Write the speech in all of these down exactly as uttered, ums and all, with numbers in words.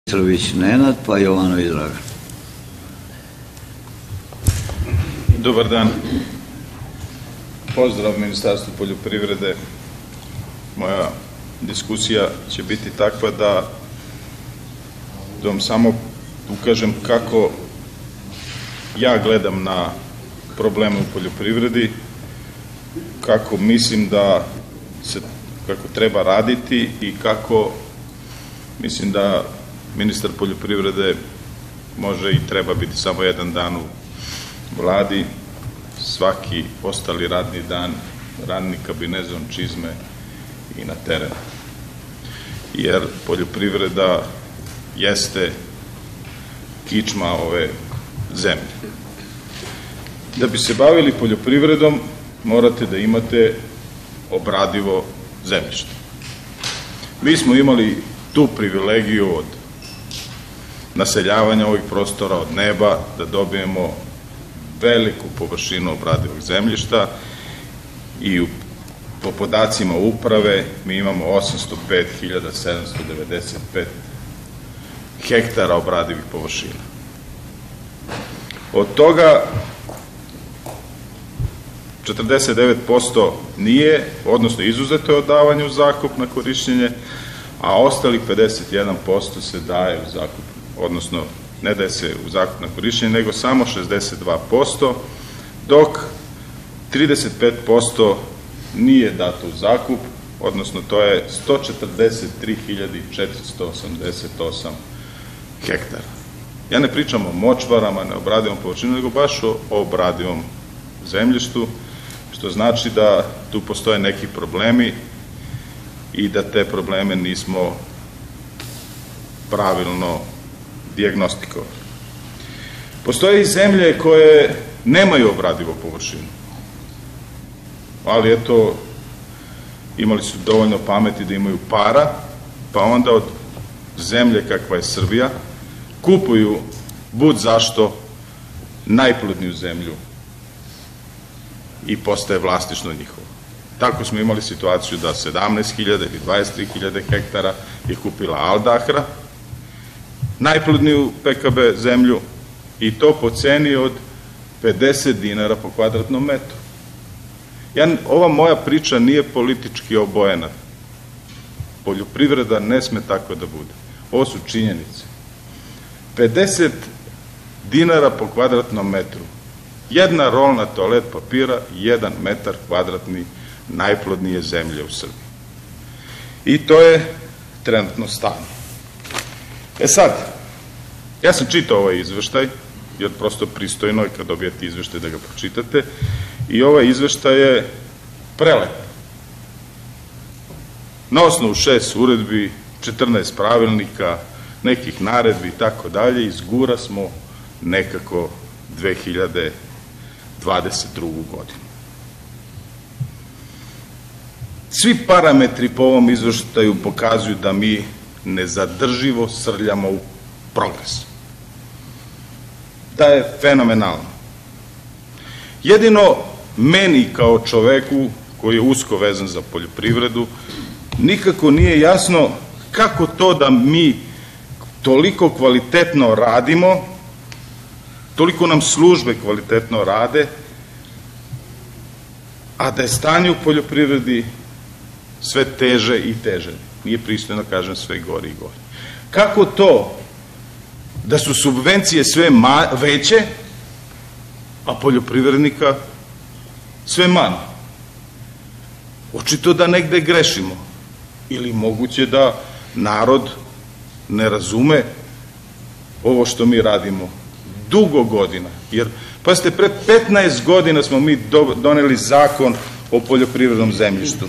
Mitrović Nenad, pa Jovanović Dragan. Dobar dan. Pozdrav Ministarstvu poljoprivrede. Moja diskusija će biti takva da da vam samo ukažem kako ja gledam na probleme u poljoprivredi, kako mislim da se, kako treba raditi i kako mislim da ministar poljoprivrede može i treba biti samo jedan dan u vladi, svaki ostali radni dan radni kabinezon, čizme i na teren. Jer poljoprivreda jeste kičma ove zemlje. Da bi se bavili poljoprivredom, morate da imate obradivo zemljište. Mi smo imali tu privilegiju od naseljavanja ovih prostora od neba, da dobijemo veliku površinu obradivog zemljišta i po podacima uprave mi imamo osamsto pet hiljada sedamsto devedeset pet hektara obradivih površina. Od toga četrdeset devet posto nije, odnosno izuzeto je od davanja u zakup na korišćenje, a ostalih pedeset jedan posto se daje u zakup, odnosno ne daje se u zakup na korišćenje, nego samo šezdeset dva posto, dok trideset pet posto nije dato u zakup, odnosno to je sto četrdeset tri hiljade četiristo osamdeset osam hektara. Ja ne pričam o močvarama, ne obradivom površinu, nego baš o obradivom zemljištu, što znači da tu postoje neki problemi i da te probleme nismo pravilno dijagnostikovali. Postoje i zemlje koje nemaju obradivu površinu, ali eto, imali su dovoljno pameti da imaju para, pa onda od zemlje kakva je Srbija kupuju bud zašto najplodniju zemlju i postaje vlasništvo njihovo. Tako smo imali situaciju da sedamnaest hiljada ili dvadeset tri hiljade hektara je kupila Aldahra, najplodniju P K B zemlju, i to po ceni od pedeset dinara po kvadratnom metru. Ja, ova moja priča nije politički obojena. Poljoprivreda ne sme tako da bude. Ovo su činjenice. pedeset dinara po kvadratnom metru. Jedna rolna toalet papira, jedan metar kvadratni najplodnije zemlje u Srbiji. I to je trenutno stanje. E sad, ja sam čitao ovaj izveštaj, jer prosto pristojno je kad dobijete izveštaj da ga pročitate, i ovaj izveštaj je prelep. Na osnovu šest uredbi, četrnaest pravilnika, nekih naredbi i tako dalje, izgura smo nekako dve hiljade dvadeset drugu godinu. Svi parametri po ovom izveštaju pokazuju da mi nezadrživo srljamo u progres. Da je fenomenalno. Jedino meni kao čoveku koji je usko vezan za poljoprivredu nikako nije jasno kako to da mi toliko kvalitetno radimo, toliko nam službe kvalitetno rade, a da je stanje u poljoprivredi sve teže i teže. Nije pristojno, kažem, sve gori i gori. Kako to da su subvencije sve veće, a poljoprivrednika sve manje? Očito da negde grešimo. Ili moguće da narod ne razume ovo što mi radimo dugo godina. Jer, pazite, pre petnaest godina smo mi doneli zakon o poljoprivrednom zemljištu.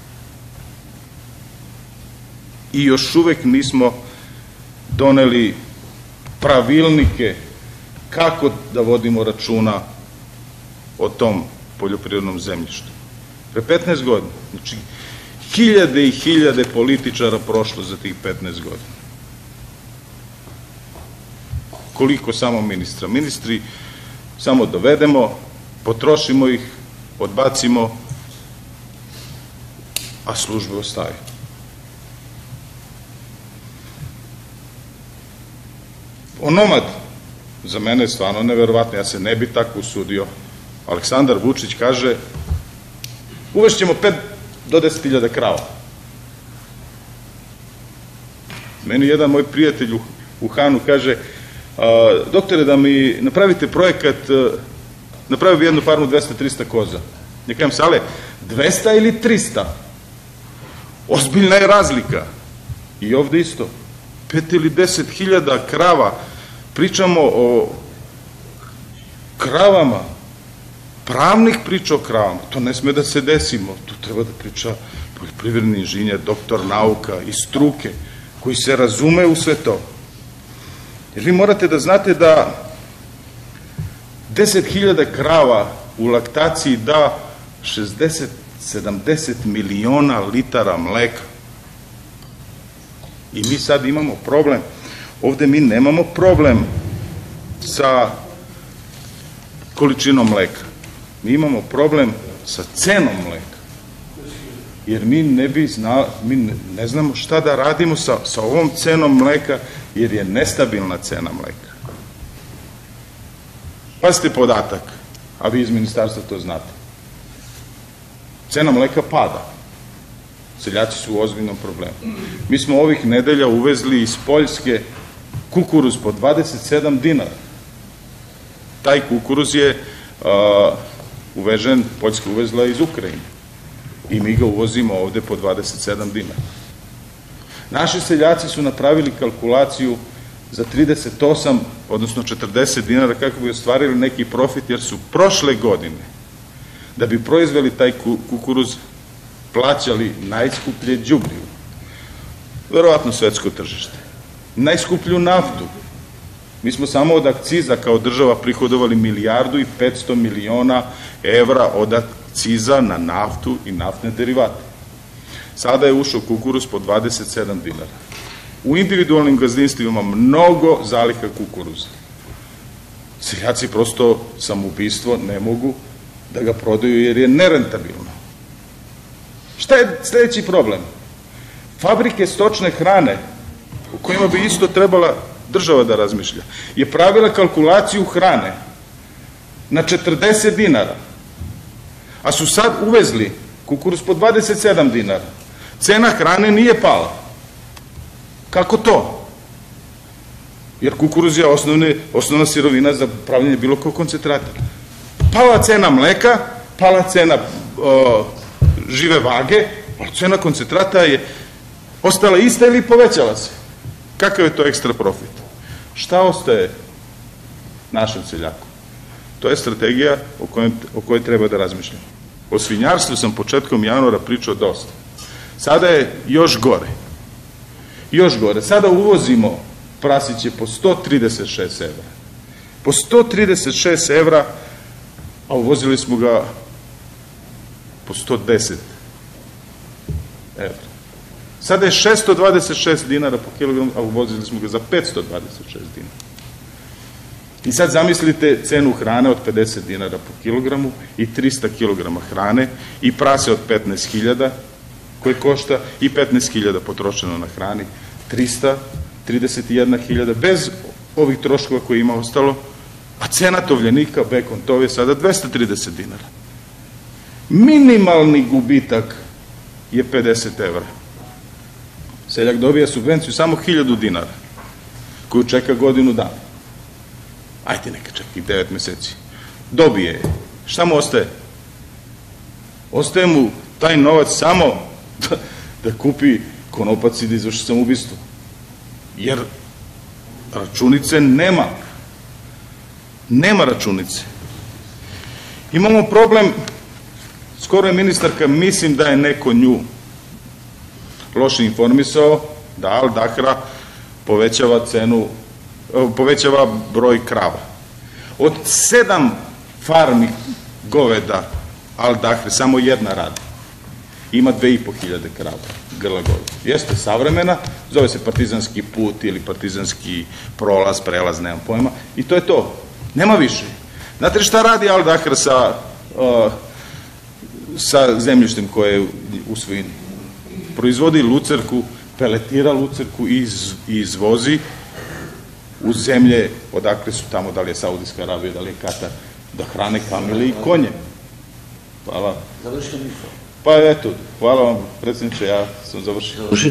I još uvek nismo doneli pravilnike kako da vodimo računa o tom poljoprivrednom zemljištu. Pre petnaest godina. Znači, hiljade i hiljade političara prošlo za tih petnaest godina. Koliko samo ministra? Ministri samo dovedemo, potrošimo ih, odbacimo, a službe ostaju. onomad, za mene je stvarno neverovatno, ja se ne bi tako usudio. Aleksandar Vučić kaže, uvešćemo pet do deset hiljada krava. Meni jedan moj prijatelj u Hanu kaže, doktore, da mi napravite projekat, napravio bi jednu farmu dvesta trista koza. Ja kažem, Sale, dvesta ili trista? Ozbiljna je razlika. I ovde isto. Pet ili deset hiljada krava. Pričamo o kravama. Pravnih priča o kravama. To ne sme da se desimo. Tu treba da priča poljoprivredni inženjer, doktor nauka i struke, koji se razume u sve to. Jer vi morate da znate da deset hiljada krava u laktaciji da šezdeset do sedamdeset miliona litara mleka. I mi sad imamo problem. Ovde mi nemamo problem sa količinom mleka. Mi imamo problem sa cenom mleka. Jer mi ne bi znali, mi ne znamo šta da radimo sa, sa ovom cenom mleka, jer je nestabilna cena mleka. Pazite podatak, a vi iz ministarstva to znate. Cena mleka pada. Seljaci su u ozbiljnom problemu. Mi smo ovih nedelja uvezli iz Poljske kukuruz po dvadeset sedam dinara. Taj kukuruz je uh, uvežen, Poljska uvezla iz Ukrajine. I mi ga uvozimo ovde po dvadeset sedam dinara. Naši seljaci su napravili kalkulaciju za trideset osam, odnosno četrdeset dinara kako bi ostvarili neki profit, jer su prošle godine, da bi proizveli taj kukuruz, plaćali najskuplje đubrivo. Verovatno svetsko tržište. Najskuplju naftu. Mi smo samo od akciza kao država prihodovali milijardu i petsto miliona evra od akciza na naftu i naftne derivate. Sada je ušao kukuruz po dvadeset sedam dinara. U individualnim gazdinstvima mnogo zaliha kukuruza. Seljaci prosto samoubistvo ne mogu da ga prodaju jer je nerentabilno. Šta je sledeći problem? Fabrike stočne hrane, u kojima bi isto trebala država da razmišlja, je pravila kalkulaciju hrane na četrdeset dinara, a su sad uvezli kukuruz po dvadeset sedam dinara. Cena hrane nije pala. Kako to? Jer kukuruz je osnovne, osnovna sirovina za pravljanje bilo kog koncentrata. Pala cena mleka, pala cena o, žive vage, ali cena koncentrata je ostala ista ili povećala se. Kakav je to ekstra profit? Šta ostaje našem seljaku? To je strategija o kojoj, o kojoj treba da razmišljamo. O svinjarstvu sam početkom januara pričao dosta. Sada je još gore. Još gore. Sada uvozimo prasiće po sto trideset šest evra. Po sto trideset šest evra, a uvozili smo ga po sto deset evra. Sada je šesto dvadeset šest dinara po kilogramu, a uvozili smo ga za petsto dvadeset šest dinara. I sad zamislite cenu hrane od pedeset dinara po kilogramu i trista kilograma hrane i prase od petnaest hiljada koje košta i petnaest hiljada potrošeno na hrani, trista trideset jedna hiljada bez ovih troškova koje ima ostalo, a cena tovljenika, bekon, tov je sada dvesta trideset dinara. Minimalni gubitak je pedeset evra. Seljak dobija subvenciju samo hiljadu dinara, koju čeka godinu dana. Ajde, neka čeka i devet meseci. Dobije je. Šta mu ostaje? Ostaje mu taj novac samo da, da kupi konopac i da izvrši samoubistvo. Jer računice nema. Nema računice. Imamo problem, skoro je ministarka, mislim da je neko nju loše informisao, da Al Dahra povećava cenu, povećava broj krava. Od sedam farmi goveda Al Dahre, samo jedna radi. Ima dve i po hiljade krava, grla goveda. Jeste savremena, zove se partizanski put ili partizanski prolaz, prelaz, nemam pojma, i to je to. Nema više. Znate šta radi Al Dahra sa, uh, sa zemljištem koje je u svojini? Proizvodi lucerku, peletira lucerku i iz, izvozi u zemlje odakle su tamo, da li je Saudijska Arabija, da li je Katar, da hrane kamile i konje. Hvala. Završite misao. Pa eto, hvala vam, predsjedniče, ja sam završio.